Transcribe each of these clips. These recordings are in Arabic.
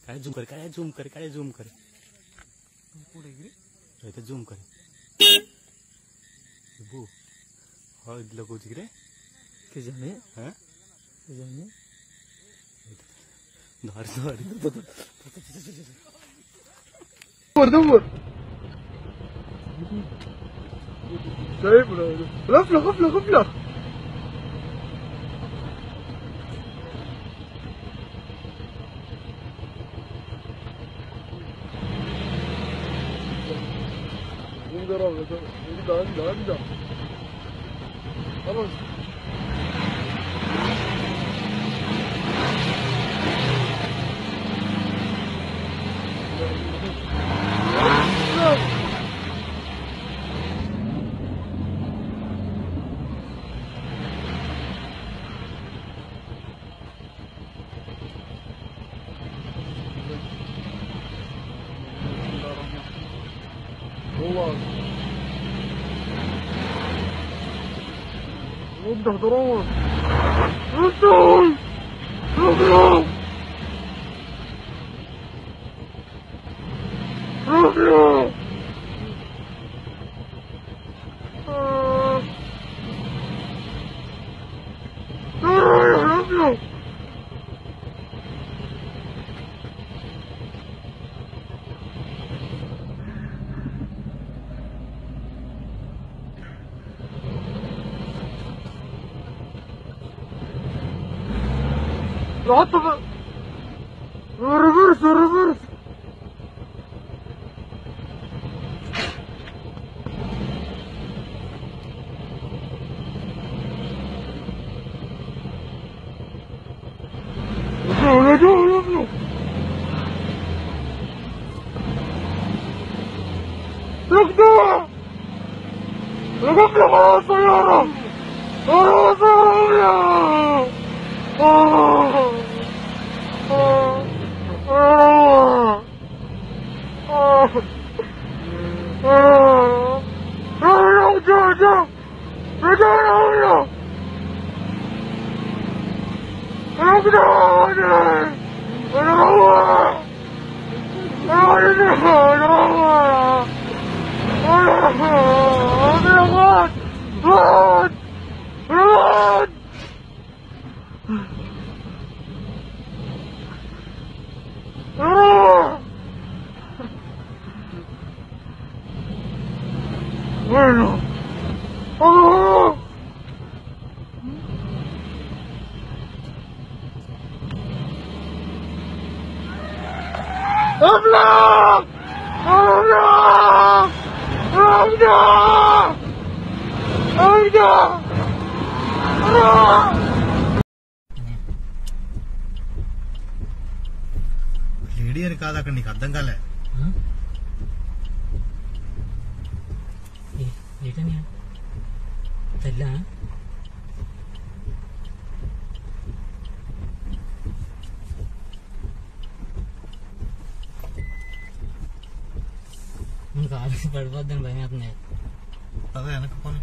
काळे झूम करे काळे झूम करे काळे झूम करे रहते झूम करे बो हाँ लगो जिगरे के जाने हाँ के जाने धार धार دور شايف غفلة غفلة غفلة عندها خلاص والله وضح ضروري رسول رسول رسول عطف ريفرس ريفرس رجعوا ركضوا ركضوا على السيارة على السيارة bueno ابلغ ابلغ ابلغ ابلغ లేడీ అని కాదు అక్కడ నీకు అర్థం కాలే ఏంటని తెల్ల మనకు ఆలోచన పడిపోద్దని భయం అవుతుంది అదే వెనక్కి పోనీ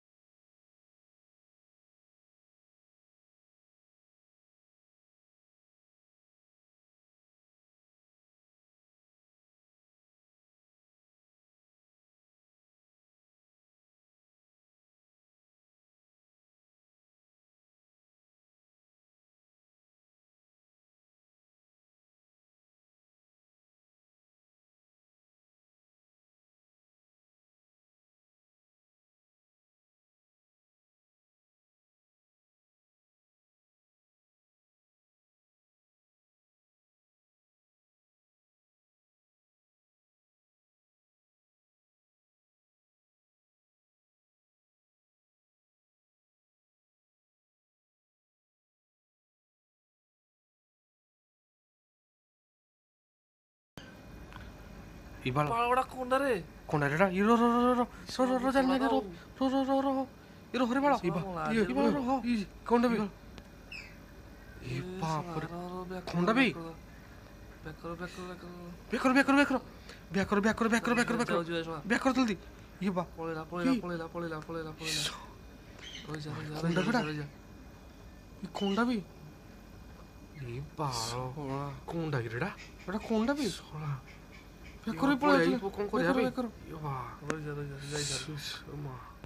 이발 콘다래 콘다래라 이러 잘나게 로 이러 허리 봐라 이발 이 콘다비 이 바पर 콘다비 बेकर जल्दी ये बा पळेला 콘다 बेटा 이 콘다비 ଏ ବାଳ କୋଉଟା କି ଏଟା ଏଟା କୋଉଟା ବି ବେକରେ ପଳେଇ କଣ କରିବା ବେ? ବେକର